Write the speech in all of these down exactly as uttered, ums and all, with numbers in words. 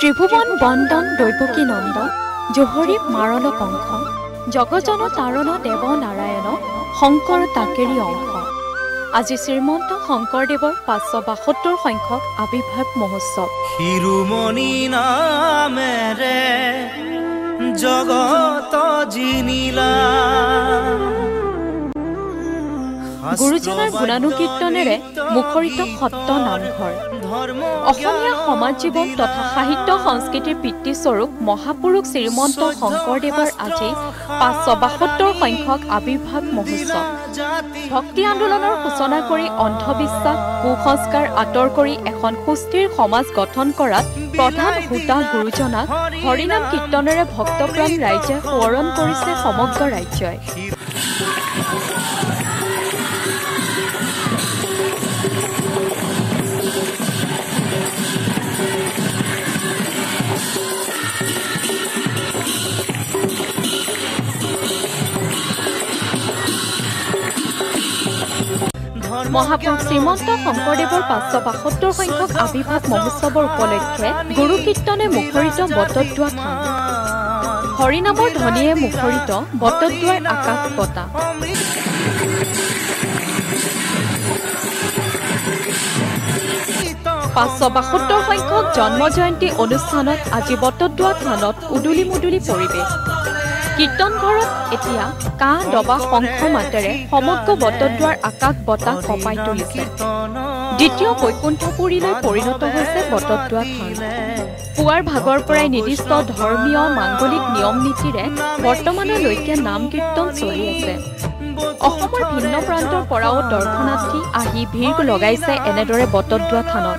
ত্রিভুবন বন্দন দৈবকী নন্দ জোহৰী মাৰণ কংস জগজন তাৰণ দেৱ নাৰায়ণ শংকৰ তাকেৰি অংশ। আজি শ্ৰীমন্ত শংকৰদেৱৰ পাঁচশ বাসত্তৰ সংখ্যক আবিৰ্ভাৱ মহোৎসৱ। শিৰোমণি নামেৰে জগত জিনিলা গুৰুজনাৰ গুণানুকীৰ্তনেৰে মুখৰিত সত্ৰ নামঘৰ। অসমীয়া সমাজ জীৱন তথা সাহিত্য সংস্কৃতিৰ পিতৃস্বৰূপ মহাপুৰুষ শ্ৰীমন্ত শংকৰদেৱৰ আজি পাঁচশ বাসত্তৰ সংখ্যক আবিৰ্ভাৱ মহোৎসৱ। ভক্তি আন্দোলনৰ সূচনা কৰি অন্ধবিশ্বাস কুসংস্কাৰ আঁতৰ কৰি এখন সুস্থিৰ সমাজ গঠন কৰাত প্ৰধান হোতা গুৰুজনাক হৰিনাম কীৰ্তনেৰে ভক্তপ্ৰাণ ৰাইজে সোঁৱৰণ কৰিছে সমগ্ৰ ৰাজ্যই। মহাপুৰুষ শ্ৰীমন্ত শংকৰদেৱৰ পাঁচশ বাসত্তৰ সংখ্যক আবিৰ্ভাৱ মহোৎসৱৰ উপলক্ষে গুৰু কীৰ্তনে মুখৰিত বটদ্ৰৱা থান। হৰিনামৰ ধ্বনিয়ে মুখৰিত বটদ্ৰৱাৰ আকাশ বতাহ। পাঁচশ বাসত্তৰ সংখ্যক জন্ম জয়ন্তী অনুষ্ঠানত আজি বটদ্ৰৱা থানত উদুলি মুদুলি পৰিৱেশ। কীৰ্তন ঘৰত এতিয়া কাঁহ দবা শংখ মাতেৰে সমগ্ৰ বটদ্ৰৱাৰ আকাশ বতাহ কঁপাই তুলিছে। দ্বিতীয় বৈকুণ্ঠপুৰীলৈ পৰিণত হৈছে বটদ্ৰৱা থান। পুৱাৰ ভাগৰ পৰাই নিৰ্দিষ্ট ধৰ্মীয় মাংগলিক নিয়ম নীতিৰে বৰ্তমানলৈকে নাম কীৰ্তন চলি আছে। অসমৰ ভিন্ন প্ৰান্তৰ পৰাও দৰ্শনাৰ্থী আহি ভিৰ লগাইছে এনেদৰে বটদ্ৰৱা থানত।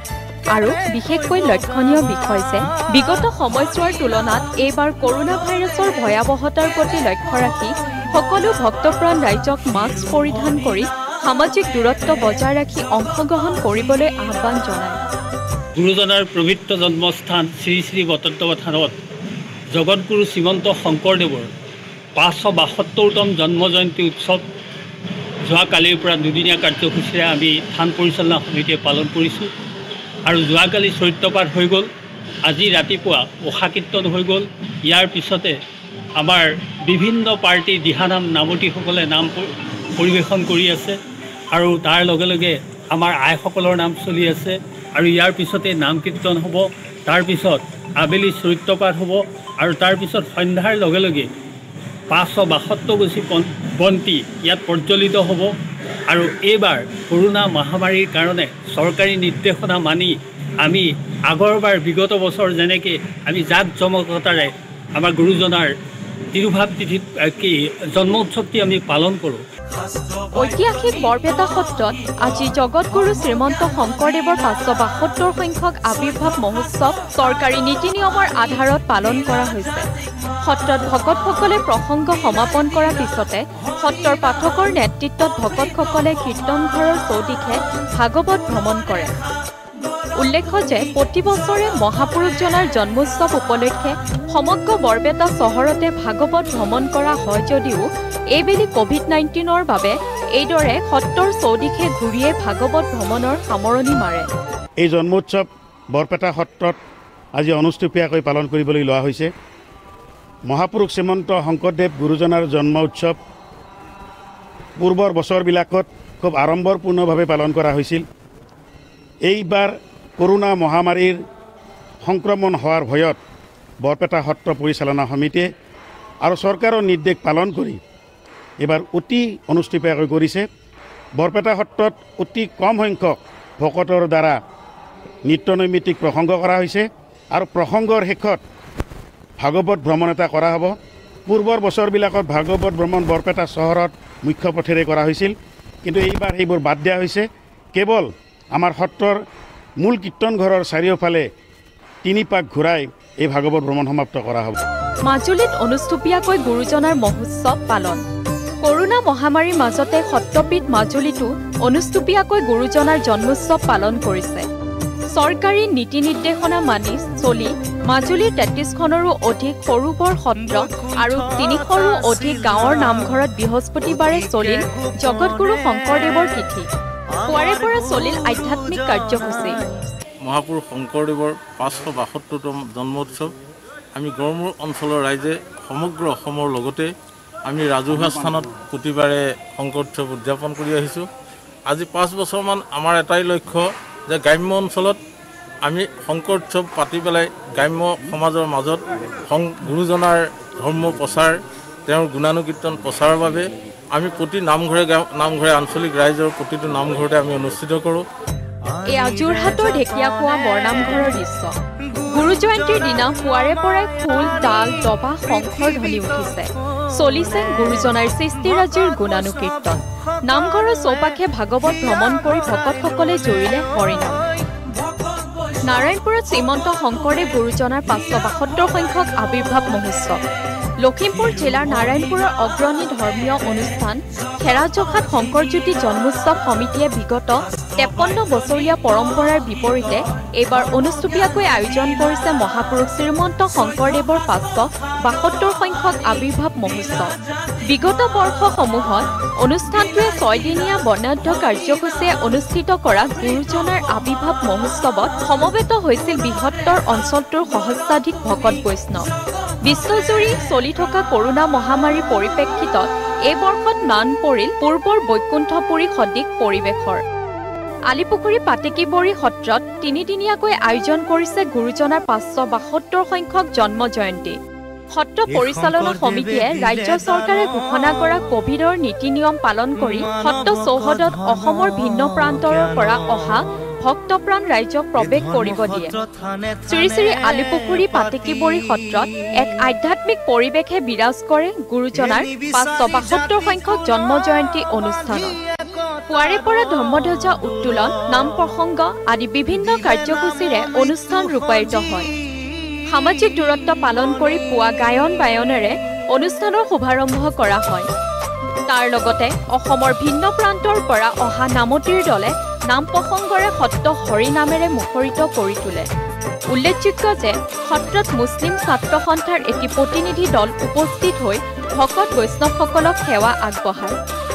আৰু বিশেষকৈ লক্ষণীয় বিষয় যে বিগত সময়ছোৱাৰ তুলনাত এইবাৰ কৰোনা ভাইৰাছৰ ভয়াৱহতাৰ প্ৰতি লক্ষ্য ৰাখি সকলো ভক্তপ্ৰাণ ৰাইজক মাস্ক পৰিধান কৰি সামাজিক দূৰত্ব বজাই ৰাখি অংশগ্ৰহণ কৰিবলৈ আহ্বান জনায়। গুৰুজনাৰ পবিত্ৰ জন্মস্থান শ্ৰী শ্ৰী বটদ্ৰৱা থানত জগতগুৰু শ্ৰীমন্ত শংকৰদেৱৰ পাঁচশ বাসত্তৰতম জন্ম জয়ন্তী উৎসৱ যোৱাকালিৰ পৰা দুদিনীয়া কাৰ্যসূচীৰে আমি থান পৰিচালনা সমিতিয়ে পালন কৰিছোঁ। আৰু যোৱাকালি চৰিত্ৰপাঠ হৈ গ'ল, আজি ৰাতিপুৱা উষা কীৰ্তন হৈ গ'ল। ইয়াৰ পিছতে আমাৰ বিভিন্ন পাৰ্টীৰ দিহানাম নামতীসকলে নাম পৰিৱেশন কৰি আছে আৰু তাৰ লগে লগে আমাৰ আইসকলৰ নাম চলি আছে। আৰু ইয়াৰ পিছতে নাম কীৰ্তন হ'ব, তাৰপিছত আবেলি চৰিত্ৰপাঠ হ'ব আৰু তাৰপিছত সন্ধ্যাৰ লগে লগে পাঁচশ বাসত্তৰ গছি বন্তি ইয়াত প্ৰজ্বলিত হ'ব। আৰু এইবাৰ কৰোনা মহামাৰীৰ কাৰণে চৰকাৰী নিৰ্দেশনা মানি আমি আগৰবাৰ বিগত বছৰ যেনেকৈ আমি জাক জমকতাৰে আমাৰ গুৰুজনাৰ তিৰুভাৱ তিথিত কি জন্ম উৎসৱটি আমি পালন কৰোঁ। ঐতিহাসিক বৰপেটা সত্ৰত আজি জগতগুৰু শ্ৰীমন্ত শংকৰদেৱৰ পাঁচশ বাসত্তৰ সংখ্যক আবিৰ্ভাৱ মহোৎসৱ চৰকাৰী নীতি নিয়মৰ আধাৰত পালন কৰা হৈছে। সত্ৰত ভকতসকলে প্ৰসংগ সমাপন কৰাৰ পিছতে সত্ৰৰ পাঠকৰ নেতৃত্বত ভকতসকলে কীৰ্তন ঘৰৰ চৌদিশে ভাগৱত ভ্ৰমণ কৰে। উল্লেখ্য যে প্ৰতি বছৰে মহাপুৰুষজনাৰ জন্মোৎসৱ উপলক্ষে সমগ্ৰ বৰপেটা চহৰতে ভাগৱত ভ্ৰমণ কৰা হয় যদিও এইবেলি কভিড নাইণ্টিনৰ বাবে এইদৰে সত্ৰৰ চৌদিশে ঘূৰিয়ে ভাগৱত ভ্ৰমণৰ সামৰণি মাৰে। এই জন্মোৎসৱ বৰপেটা সত্ৰত আজি অনুষ্টুপীয়াকৈ পালন কৰিবলৈ লোৱা হৈছে। মহাপুৰুষ শ্ৰীমন্ত শংকৰদেৱ গুৰুজনাৰ জন্ম উৎসৱ পূৰ্বৰ বছৰবিলাকত খুব আড়ম্বৰপূৰ্ণভাৱে পালন কৰা হৈছিল। এইবাৰ কৰোনা মহামাৰীৰ সংক্ৰমণ হোৱাৰ ভয়ত বৰপেটা সত্ৰ পৰিচালনা সমিতিয়ে আৰু চৰকাৰৰ নিৰ্দেশ পালন কৰি এইবাৰ অতি অনুষ্টুপীয়াকৈ কৰিছে। বৰপেটা সত্ৰত অতি কম সংখ্যক ভকতৰ দ্বাৰা নিত্য নৈমিত্তিক প্ৰসংগ কৰা হৈছে আৰু প্ৰসংগৰ শেষত ভাগৱত ভ্ৰমণ এটা কৰা হ'ব। পূৰ্বৰ বছৰবিলাকত ভাগৱত ভ্ৰমণ বৰপেটা চহৰত মুখ্য পথেৰে কৰা হৈছিল, কিন্তু এইবাৰ সেইবোৰ বাদ দিয়া হৈছে। কেৱল আমাৰ সত্ৰৰ মূল কীৰ্তন ঘৰৰ চাৰিওফালে তিনি পাক ঘূৰাই এই ভাগৱত ভ্ৰমণ সমাপ্ত কৰা হ'ব। মাজুলীত অনুষ্টুপীয়াকৈ গুৰুজনাৰ মহোৎসৱ পালন। কৰোনা মহামাৰীৰ মাজতে সত্ৰপীঠ মাজুলীতো অনুষ্টুপীয়াকৈ গুৰুজনাৰ জন্মোৎসৱ পালন কৰিছে। চৰকাৰী নীতি নিৰ্দেশনা মানি চলি মাজুলীৰ তেত্ৰিছখনৰো অধিক সৰু বৰ সত্ৰ আৰু তিনিশৰো অধিক গাঁৱৰ নামঘৰত বৃহস্পতিবাৰে চলিল জগতগুৰু শংকৰদেৱৰ তিথি। পুৱাৰে পৰা চলিল আধ্যাত্মিক কাৰ্যসূচী। মহাপুৰুষ শংকৰদেৱৰ পাঁচশ বাসত্তৰতম জন্মোৎসৱ আমি গড়মূৰ অঞ্চলৰ ৰাইজে সমগ্ৰ অসমৰ লগতে আমি ৰাজহুৱা স্থানত প্ৰতিবাৰে শংকৰ উৎসৱ উদযাপন কৰি আহিছোঁ। আজি পাঁচ বছৰমান আমাৰ এটাই লক্ষ্য যে গ্ৰাম্য অঞ্চলত আমি শংকৰ উৎসৱ পাতি পেলাই গ্ৰাম্য সমাজৰ মাজত সং গুৰুজনাৰ ধৰ্ম প্ৰচাৰ তেওঁৰ গুণানুকীৰ্তন প্ৰচাৰৰ বাবে আমি প্ৰতি নামঘৰে নামঘৰে আঞ্চলিক ৰাইজৰ প্ৰতিটো নামঘৰতে আমি অনুষ্ঠিত কৰোঁ। এয়া যোৰহাটৰ ঢেকীয়াখোৱা বৰনামঘৰৰ দৃশ্য। গুৰু জয়ন্তীৰ দিনা পুৱাৰে পৰাই খোল, তাল, দবা, শংখৰ ধ্বনি উঠিছে। চলিছে গুৰুজনাৰ সৃষ্টিৰাজিৰ গুণানুকীৰ্তন। নামঘৰৰ চৌপাশে ভাগৱত ভ্ৰমণ কৰি ভকতসকলে জুৰিলে হৰিনাম। নাৰায়ণপুৰত শ্ৰীমন্ত শংকৰদেৱ গুৰুজনাৰ পাঁচশ বাসত্তৰ সংখ্যক আৱিৰ্ভাৱ মহোৎসৱ। লখিমপুৰ জিলাৰ নাৰায়ণপুৰৰ অগ্ৰণী ধৰ্মীয় অনুষ্ঠান খেৰাজখাত শংকৰজ্যোতি জন্মোৎসৱ সমিতিয়ে বিগত তেপন্ন বছৰীয়া পৰম্পৰাৰ বিপৰীতে এইবাৰ অনুষ্টুপীয়াকৈ আয়োজন কৰিছে মহাপুৰুষ শ্ৰীমন্ত শংকৰদেৱৰ পাঁচশ বাসত্তৰ সংখ্যক আৱিৰ্ভাৱ মহোৎসৱ। বিগত বৰ্ষসমূহত অনুষ্ঠানটোৱে ছয়দিনীয়া বৰ্ণাঢ্য কাৰ্যসূচীৰে অনুষ্ঠিত কৰা গুৰুজনাৰ আৱিৰ্ভাৱ মহোৎসৱত সমবেত হৈছিল বৃহত্তৰ অঞ্চলটোৰ সহস্ৰাধিক ভকত বৈষ্ণৱ। বিশ্বজুৰি চলি থকা কৰোনা মহামাৰীৰ পৰিপ্ৰেক্ষিতত এই বৰ্ষত মান পৰিল পূৰ্বৰ বৈকুণ্ঠপুৰী সদৃশ পৰিৱেশৰ। আলিপুখুৰী পাটেকিবৰী সত্ৰত তিনিদিনীয়াকৈ আয়োজন কৰিছে গুৰুজনাৰ পাঁচশ বাসত্তৰ সংখ্যক জন্ম জয়ন্তী। সত্ৰ পৰিচালনা সমিতিয়ে ৰাজ্য চৰকাৰে ঘোষণা কৰা কোভিডৰ নীতি নিয়ম পালন কৰি সত্ৰ চৌহদত অসমৰ ভিন্ন প্ৰান্তৰ পৰা অহা ভক্তপ্ৰাণ ৰাইজক প্ৰৱেশ কৰিব দিয়ে। শ্ৰী শ্ৰী আলিপুখুৰী পাটেকিবৰী সত্ৰত এক আধ্যাত্মিক পৰিৱেশে বিৰাজ কৰে গুৰুজনাৰ পাঁচশ বাসত্তৰ সংখ্যক জন্ম জয়ন্তী অনুষ্ঠানত। পুৱাৰে পৰা ধৰ্মধ্বজা উত্তোলন, নাম প্ৰসংগ আদি বিভিন্ন কাৰ্যসূচীৰে অনুষ্ঠান ৰূপায়িত হয়। সামাজিক দূৰত্ব পালন কৰি পুৱা গায়ন বায়নেৰে অনুষ্ঠানৰ শুভাৰম্ভ কৰা হয়। তাৰ লগতে অসমৰ ভিন্ন প্ৰান্তৰ পৰা অহা নামতিৰ দলে নাম প্ৰসংগৰে সত্ৰ হৰিনামেৰে মুখৰিত কৰি তোলে। উল্লেখযোগ্য যে সত্ৰত মুছলিম ছাত্ৰ সন্থাৰ এটি প্ৰতিনিধি দল উপস্থিত হৈ ভকত বৈষ্ণৱসকলক সেৱা আগবঢ়ায়।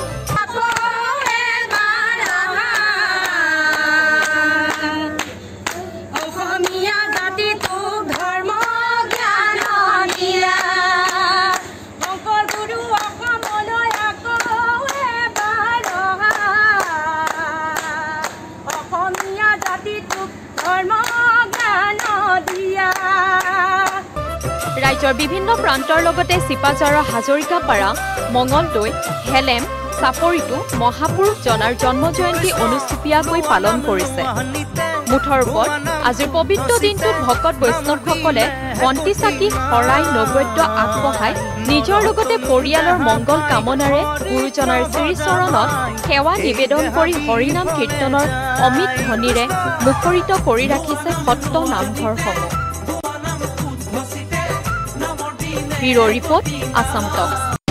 ৰাজ্যৰ বিভিন্ন প্ৰান্তৰ লগতে চিপাঝাৰৰ হাজৰিকাপাৰা, মঙলদৈ, হেলেম, চাপৰিতো মহাপুৰুষজনাৰ জন্ম জয়ন্তী অনুষ্টুপীয়াকৈ পালন কৰিছে। মুঠৰ ওপৰত আজিৰ পবিত্ৰ দিনটোত ভকত বৈষ্ণৱসকলে বন্তি চাকি, শৰাই, নৈবেদ্য আগবঢ়াই নিজৰ লগতে পৰিয়ালৰ মংগল কামনাৰে গুৰুজনাৰ শ্ৰীচৰণত সেৱা নিবেদন কৰি হৰিনাম কীৰ্তনৰ অমিত ধ্বনিৰে মুখৰিত কৰি ৰাখিছে সত্ৰ নামঘৰসমূহ। ব্যুৰ' ৰিপৰ্ট, আসাম টক্স।